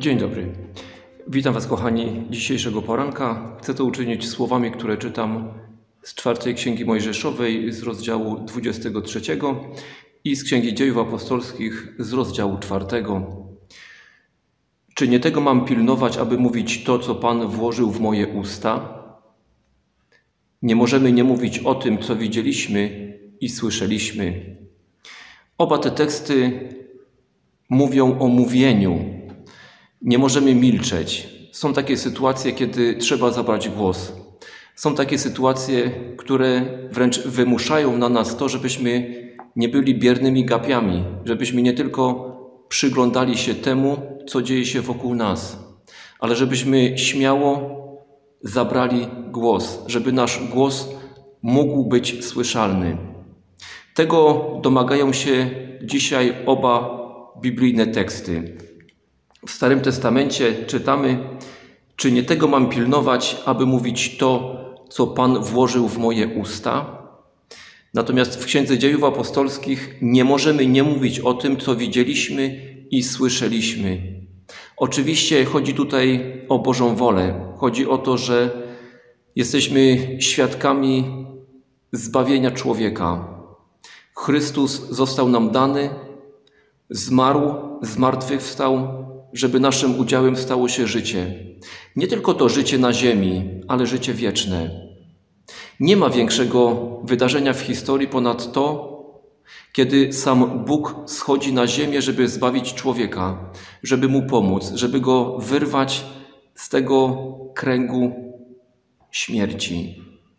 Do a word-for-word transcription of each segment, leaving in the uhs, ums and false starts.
Dzień dobry. Witam Was, kochani, dzisiejszego poranka. Chcę to uczynić słowami, które czytam z czwartej Księgi Mojżeszowej z rozdziału dwudziestego trzeciego i z Księgi Dziejów Apostolskich z rozdziału czwartego. Czy nie tego mam pilnować, aby mówić to, co Pan włożył w moje usta? Nie możemy nie mówić o tym, co widzieliśmy i słyszeliśmy. Oba te teksty mówią o mówieniu. Nie możemy milczeć. Są takie sytuacje, kiedy trzeba zabrać głos. Są takie sytuacje, które wręcz wymuszają na nas to, żebyśmy nie byli biernymi gapiami, żebyśmy nie tylko przyglądali się temu, co dzieje się wokół nas, ale żebyśmy śmiało zabrali głos, żeby nasz głos mógł być słyszalny. Tego domagają się dzisiaj oba biblijne teksty. W Starym Testamencie czytamy: czy nie tego mam pilnować, aby mówić to, co Pan włożył w moje usta? Natomiast w Księdze Dziejów Apostolskich nie możemy nie mówić o tym, co widzieliśmy i słyszeliśmy. Oczywiście chodzi tutaj o Bożą wolę. Chodzi o to, że jesteśmy świadkami zbawienia człowieka. Chrystus został nam dany, zmarł, zmartwychwstał, żeby naszym udziałem stało się życie. Nie tylko to życie na ziemi, ale życie wieczne. Nie ma większego wydarzenia w historii ponad to, kiedy sam Bóg schodzi na ziemię, żeby zbawić człowieka, żeby mu pomóc, żeby go wyrwać z tego kręgu śmierci.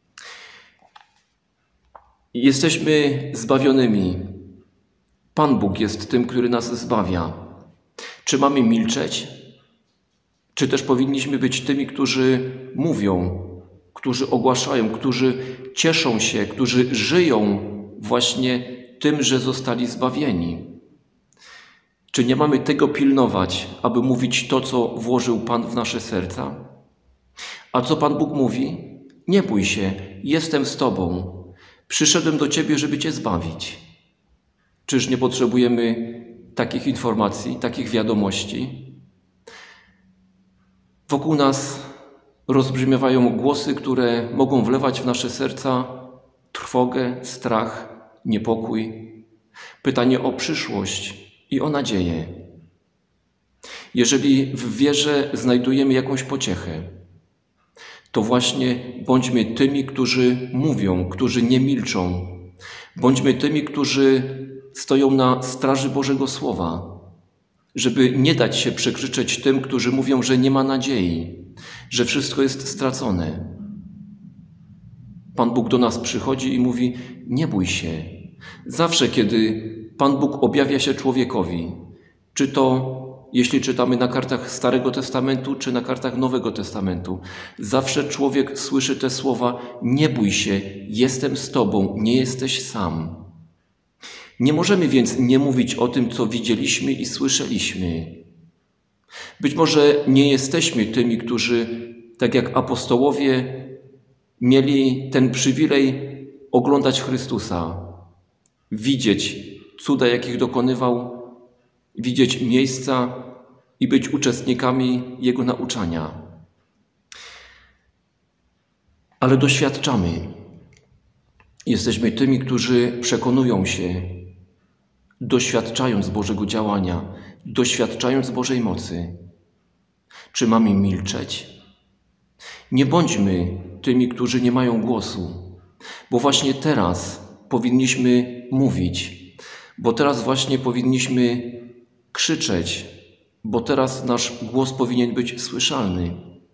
Jesteśmy zbawionymi. Pan Bóg jest tym, który nas zbawia. Czy mamy milczeć? Czy też powinniśmy być tymi, którzy mówią, którzy ogłaszają, którzy cieszą się, którzy żyją właśnie tym, że zostali zbawieni? Czy nie mamy tego pilnować, aby mówić to, co włożył Pan w nasze serca? A co Pan Bóg mówi? Nie bój się, jestem z Tobą. Przyszedłem do Ciebie, żeby Cię zbawić. Czyż nie potrzebujemy takich informacji, takich wiadomości? Wokół nas rozbrzmiewają głosy, które mogą wlewać w nasze serca trwogę, strach, niepokój, pytanie o przyszłość i o nadzieję. Jeżeli w wierze znajdujemy jakąś pociechę, to właśnie bądźmy tymi, którzy mówią, którzy nie milczą. Bądźmy tymi, którzy stoją na straży Bożego Słowa, żeby nie dać się przekrzyczeć tym, którzy mówią, że nie ma nadziei, że wszystko jest stracone. Pan Bóg do nas przychodzi i mówi: nie bój się. Zawsze, kiedy Pan Bóg objawia się człowiekowi, czy to jeśli czytamy na kartach Starego Testamentu, czy na kartach Nowego Testamentu, zawsze człowiek słyszy te słowa: nie bój się, jestem z Tobą, nie jesteś sam. Nie możemy więc nie mówić o tym, co widzieliśmy i słyszeliśmy. Być może nie jesteśmy tymi, którzy, tak jak apostołowie, mieli ten przywilej oglądać Chrystusa, widzieć cuda, jakich dokonywał, widzieć miejsca i być uczestnikami Jego nauczania. Ale doświadczamy. Jesteśmy tymi, którzy przekonują się, doświadczając Bożego działania, doświadczając Bożej mocy. Czy mamy milczeć? Nie bądźmy tymi, którzy nie mają głosu, bo właśnie teraz powinniśmy mówić, bo teraz właśnie powinniśmy krzyczeć, bo teraz nasz głos powinien być słyszalny.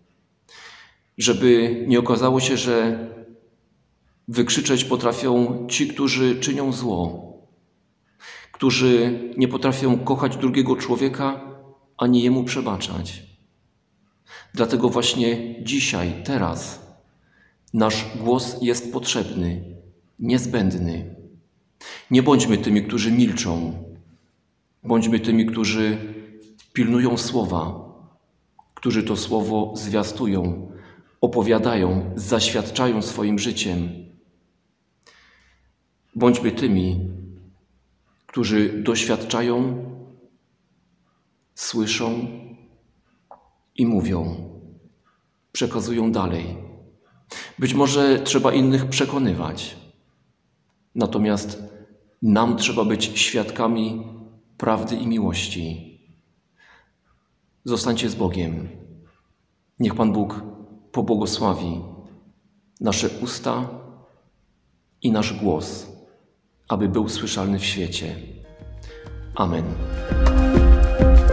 Żeby nie okazało się, że wykrzyczeć potrafią ci, którzy czynią zło, którzy nie potrafią kochać drugiego człowieka, ani jemu przebaczać. Dlatego właśnie dzisiaj, teraz nasz głos jest potrzebny, niezbędny. Nie bądźmy tymi, którzy milczą. Bądźmy tymi, którzy pilnują słowa, którzy to słowo zwiastują, opowiadają, zaświadczają swoim życiem. Bądźmy tymi, którzy doświadczają, słyszą i mówią, przekazują dalej. Być może trzeba innych przekonywać, natomiast nam trzeba być świadkami prawdy i miłości. Zostańcie z Bogiem. Niech Pan Bóg pobłogosławi nasze usta i nasz głos, aby był słyszalny w świecie. Amen.